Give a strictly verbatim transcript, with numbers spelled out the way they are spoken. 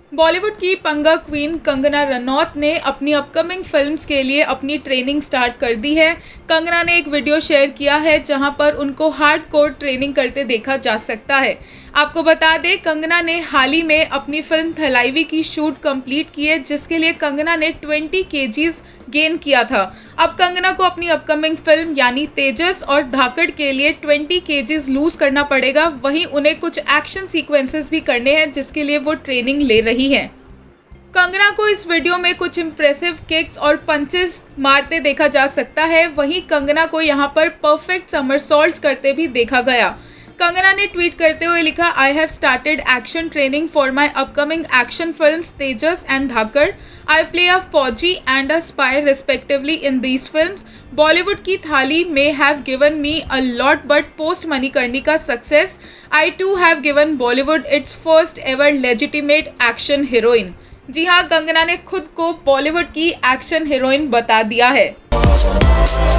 बॉलीवुड की पंगा क्वीन कंगना रनौत ने अपनी अपकमिंग फिल्म्स के लिए अपनी ट्रेनिंग स्टार्ट कर दी है। कंगना ने एक वीडियो शेयर किया है जहां पर उनको हार्डकोर ट्रेनिंग करते देखा जा सकता है। आपको बता दें, कंगना ने हाल ही में अपनी फिल्म थलाइवी की शूट कंप्लीट की है, जिसके लिए कंगना ने बीस केजीज गेन किया था। अब कंगना को अपनी अपकमिंग फिल्म यानी तेजस और धाकड़ के लिए बीस केजीज लूज करना पड़ेगा। वहीं उन्हें कुछ एक्शन सीक्वेंसेस भी करने हैं, जिसके लिए वो ट्रेनिंग ले रही हैं। कंगना को इस वीडियो में कुछ इम्प्रेसिव किक्स और पंचेस मारते देखा जा सकता है। वहीं कंगना को यहां पर परफेक्ट समरसॉल्ट्स करते भी देखा गया। कंगना ने ट्वीट करते हुए लिखा, I have started action training for my upcoming action films Tejas and Dhaakad. I play a फौजी and a spy respectively in these films. Bollywood की थाली में have given me a lot but post Manikarnika success I too have given Bollywood its first ever legitimate action heroine. जी हाँ, कंगना ने खुद को बॉलीवुड की एक्शन हीरोइन बता दिया है।